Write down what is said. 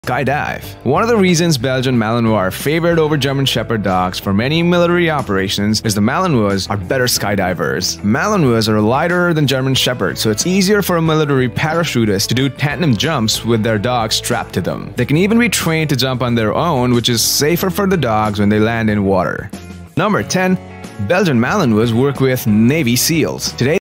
Skydive. One of the reasons Belgian Malinois are favored over German Shepherd dogs for many military operations is the Malinois are better skydivers. Malinois are lighter than German Shepherds, so it's easier for a military parachutist to do tandem jumps with their dogs strapped to them. They can even be trained to jump on their own, which is safer for the dogs when they land in water. Number 10. Belgian Malinois work with Navy SEALs. Today,